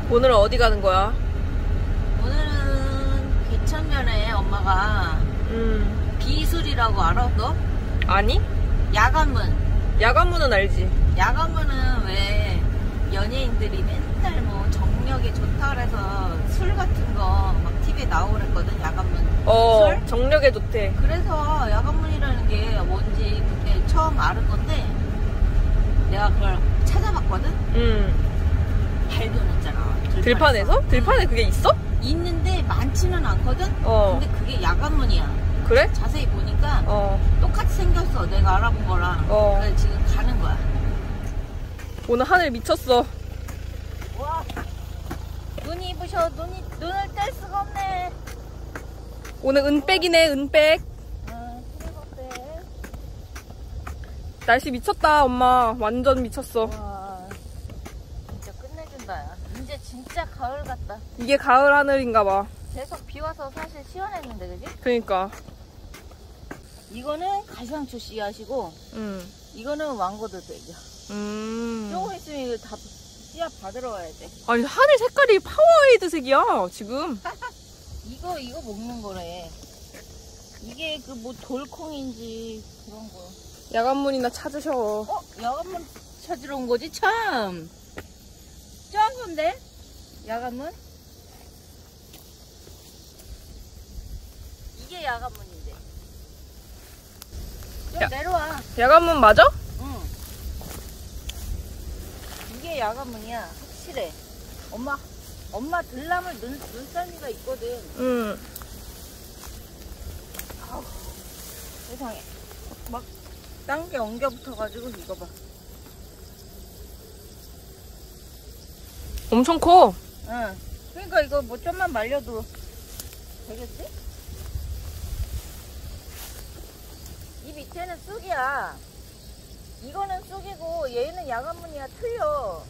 오늘은 어디 가는 거야? 오늘은 개천면에 엄마가 비술이라고 알아 너? 아니? 야간문. 야간문은 알지. 야간문은 왜 연예인들이 맨날 뭐 정력에 좋다 그래서 술 같은 거 막 TV에 나오랬거든. 야간문 술? 정력에 좋대. 그래서 야간문이라는 게 뭔지 그때 처음 알은 건데 내가 그걸 찾아봤거든. 발견했잖아. 들판에서? 들판에 그게 있어? 있는데 많지는 않거든? 근데 그게 야간문이야. 그래? 자세히 보니까 똑같이 생겼어. 내가 알아본 거랑. 그래서 지금 가는 거야. 오늘 하늘 미쳤어. 와, 눈이 부셔. 눈을 뗄 수가 없네. 오늘 은백이네, 은백. 그래. 날씨 미쳤다, 엄마. 완전 미쳤어. 와, 진짜 끝내준다. 야. 이제 진짜 가을 같다. 이게 가을 하늘인가 봐. 계속 비 와서 사실 시원했는데, 그지? 그니까. 이거는 가시황초 씨앗이고, 이거는 왕고들빼기야. 조금 있으면 이거 다 씨앗 받으러 와야 돼. 아니, 하늘 색깔이 파워에이드 색이야, 지금. 이거 먹는 거래. 이게 그 뭐 돌콩인지 그런 거. 야간문이나 찾으셔. 야간문 찾으러 온 거지? 참. 짠 건데? 야간문? 이게 야간문인데. 좀 내려와. 야간문 맞아? 응. 이게 야간문이야. 확실해. 엄마 들나물 눈썰미가 있거든. 아우, 세상에. 막 딴 게 엉겨 붙어가지고 이거 봐. 엄청 커. 응. 그러니까 이거 뭐 좀만 말려도 되겠지? 이 밑에는 쑥이야. 이거는 쑥이고 얘는 야간문이야. 틀려.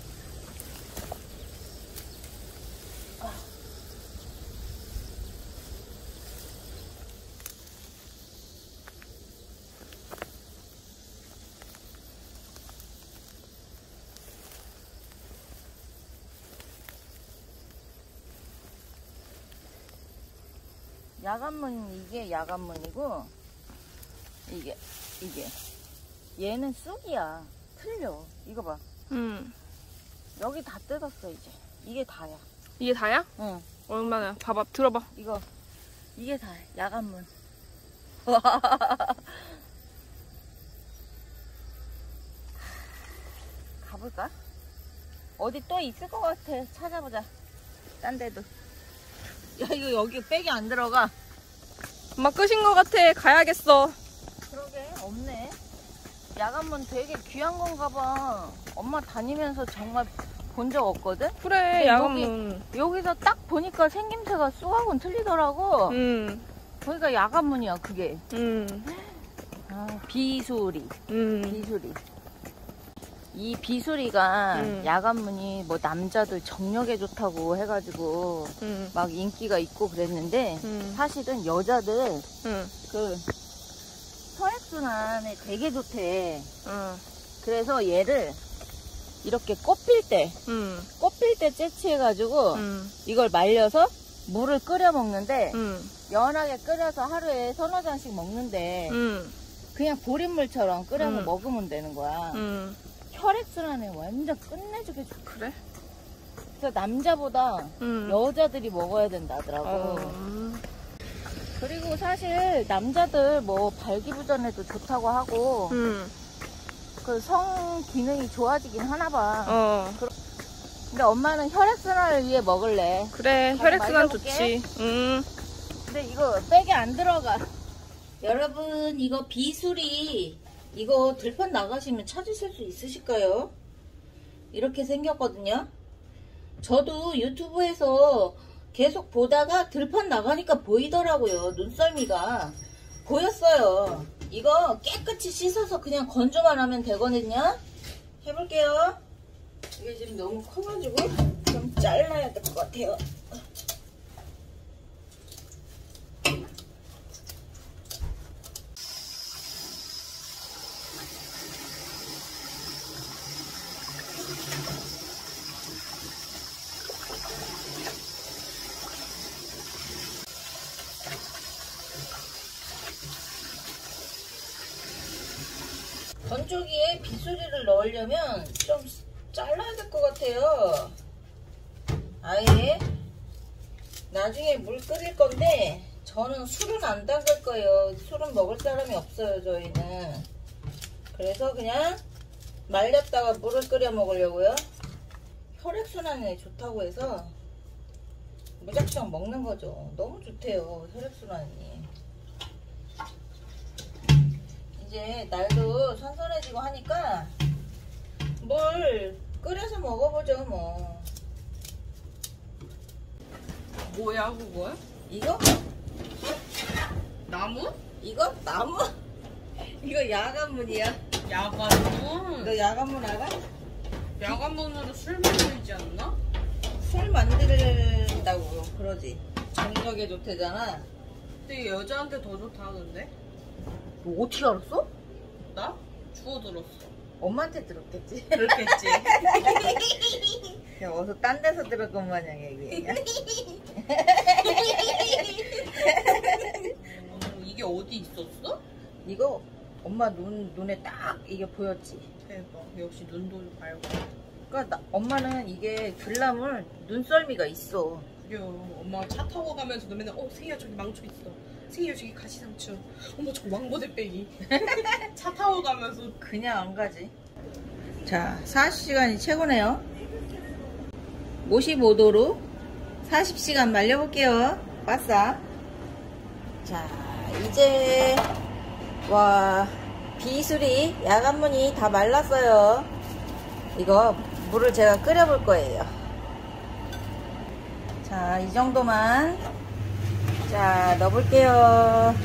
야간문, 이게 야간문이고, 이게. 얘는 쑥이야. 틀려. 이거 봐. 여기 다 뜯었어, 이제. 이게 다야. 이게 다야? 응. 얼마나? 봐봐, 들어봐. 이게 다야. 야간문. 가볼까? 어디 또 있을 것 같아. 찾아보자. 딴 데도. 야, 이거 여기 백이 안 들어가. 엄마 끝인 것 같아. 가야겠어. 그러게, 없네. 야간문 되게 귀한 건가 봐. 엄마 다니면서 정말 본 적 없거든? 그래, 야간문. 여기서 딱 보니까 생김새가 쑥하고는 틀리더라고. 그러니까 야간문이야, 그게. 비수리. 비수리. 이 비수리가 야간문이 뭐 남자들 정력에 좋다고 해가지고 막 인기가 있고 그랬는데 사실은 여자들 그 혈액순환에 되게 좋대. 그래서 얘를 이렇게 꽃필 때 채취해가지고 이걸 말려서 물을 끓여 먹는데 연하게 끓여서 하루에 3~4잔씩 먹는데 그냥 보린물처럼 끓여서 먹으면 되는 거야. 혈액순환에 완전 끝내주게 좋아. 그래? 그래서 남자보다 여자들이 먹어야 된다더라고. 그리고 사실 남자들 뭐 발기부전에도 좋다고 하고 그 성 기능이 좋아지긴 하나 봐. 근데 엄마는 혈액순환을 위해 먹을래. 그래, 혈액순환 좋지. 근데 이거 백에 안 들어가. 여러분, 이거 비수리 이거 들판 나가시면 찾으실 수 있으실까요? 이렇게 생겼거든요. 저도 유튜브에서 계속 보다가 들판 나가니까 보이더라고요. 눈썰미가 보였어요. 이거 깨끗이 씻어서 그냥 건조만 하면 되거든요. 해볼게요. 이게 지금 너무 커가지고 좀 잘라야 될 것 같아요. 물고기에 비수리를 넣으려면 좀 잘라야 될 것 같아요. 아예 나중에 물 끓일 건데 저는 술은 안 담글 거예요. 술은 먹을 사람이 없어요, 저희는. 그래서 그냥 말렸다가 물을 끓여 먹으려고요. 혈액순환에 좋다고 해서 무작정 먹는 거죠. 너무 좋대요, 혈액순환이. 이제 날도 선선해지고 하니까 물 끓여서 먹어보죠, 뭐. 뭐야 그거야? 이거? 나무? 이거? 나무? 이거 야간문이야. 야간문? 너 야간문 알아? 야간문으로 술 만들지 않나? 술 만들다고 그러지. 정력에 좋대잖아. 근데 여자한테 더 좋다는데? 너 어떻게 알았어? 나? 주워 들었어. 엄마한테 들었겠지. 그렇겠지. 야, 어서 딴 데서 들었건 마냥 얘기해. 이게 어디 있었어? 이거 엄마 눈에 딱 이게 보였지. 대박. 역시 눈도 밝고. 그러니까 엄마는 이게 들나물 눈썰미가 있어. 그래요. 엄마가 차 타고 가면서도 맨날 세희야 저기 망초 있어. 세희야 저기 가시상추. 어머 저 왕고대빼기. 차 타고 가면서. 그냥 안 가지. 자, 40시간이 최고네요. 55도로 40시간 말려볼게요. 바싹. 자, 이제 와 비수리 야간문이 다 말랐어요. 이거 물을 제가 끓여볼 거예요. 자, 이 정도만 자 넣어볼게요.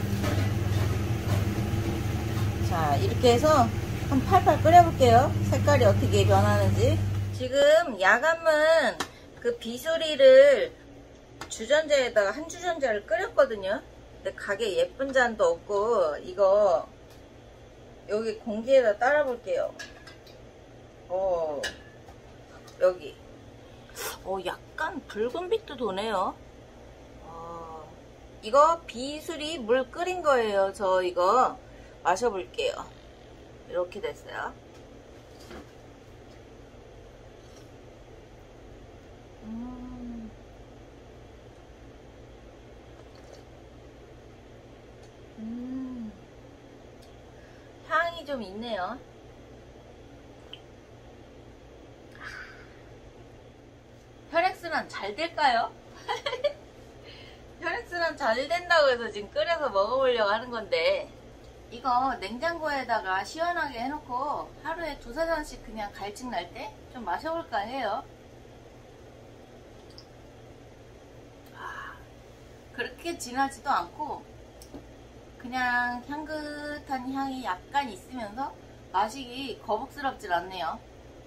자, 이렇게 해서 한 팔팔 끓여볼게요. 색깔이 어떻게 변하는지. 지금 야간문 그 비수리를 주전자에다가 한 주전자를 끓였거든요. 근데 가게 예쁜 잔도 없고 이거 여기 공기에다 따라 볼게요. 여기 약간 붉은 빛도 도네요. 이거 비수리 물 끓인 거예요. 저 이거 마셔볼게요. 이렇게 됐어요. 향이 좀 있네요. 혈액순환 잘 될까요? 혈액순환 잘 된다고 해서 지금 끓여서 먹어보려고 하는 건데 이거 냉장고에다가 시원하게 해놓고 하루에 2~4잔씩 그냥 갈증 날 때 좀 마셔볼까 해요. 그렇게 진하지도 않고 그냥 향긋한 향이 약간 있으면서 마시기 거북스럽질 않네요.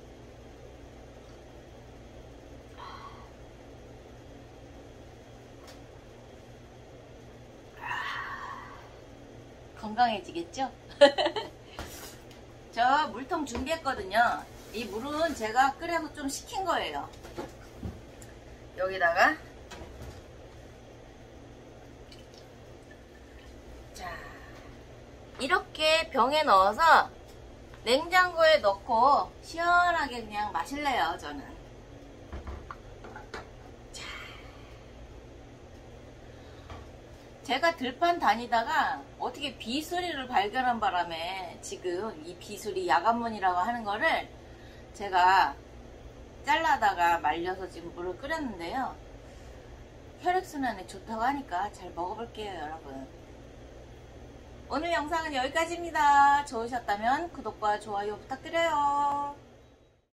건강해지겠죠? 저 물통 준비했거든요. 이 물은 제가 끓여서 좀 식힌 거예요. 여기다가 자 이렇게 병에 넣어서 냉장고에 넣고 시원하게 그냥 마실래요. 저는 자, 제가 들판 다니다가 어떻게 비수리를 발견한 바람에 지금 이 비수리 야간문이라고 하는 거를 제가 잘라다가 말려서 지금 물을 끓였는데요. 혈액순환에 좋다고 하니까 잘 먹어볼게요, 여러분. 오늘 영상은 여기까지입니다. 좋으셨다면 구독과 좋아요 부탁드려요.